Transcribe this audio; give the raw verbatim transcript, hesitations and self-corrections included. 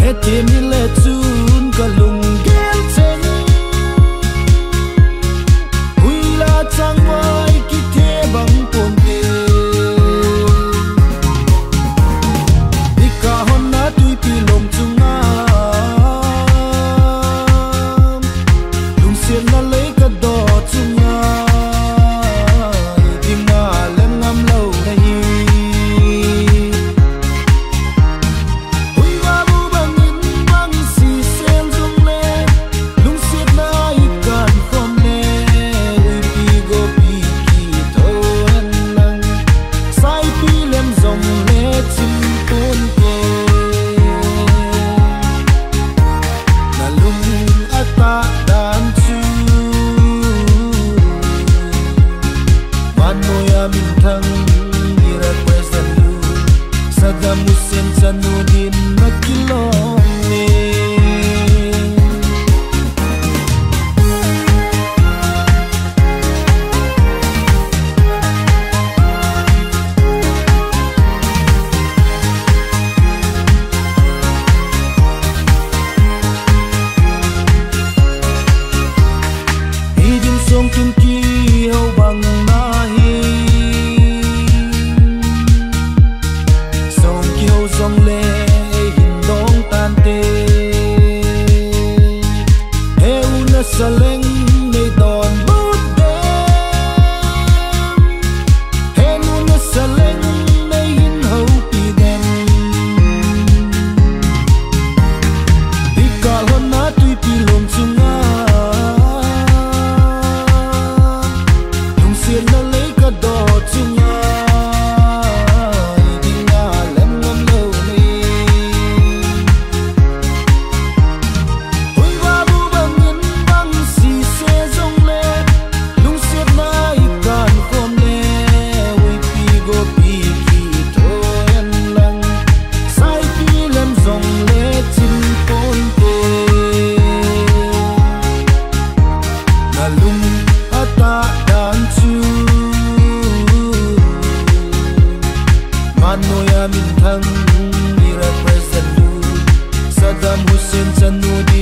Tim hi le chun ka lung gel chen hui la chang mai ki the bang pom te dika hon na tui pi lom chunga lung sian na le ka do chunga dinga lem ngam lo na hi Saddam Hussein Janudin nakilome Hidin song tum ki hau bang na hi dòng lệ hình dong tan tê heo na sa leng nei don bút đêm heo na sa leng nei hin hậu pi đêm đi cả hôn na tui pi lom chunga lung xiên na lấy cả đò chunga Min thang ni represent you Saddam Hussein Janudin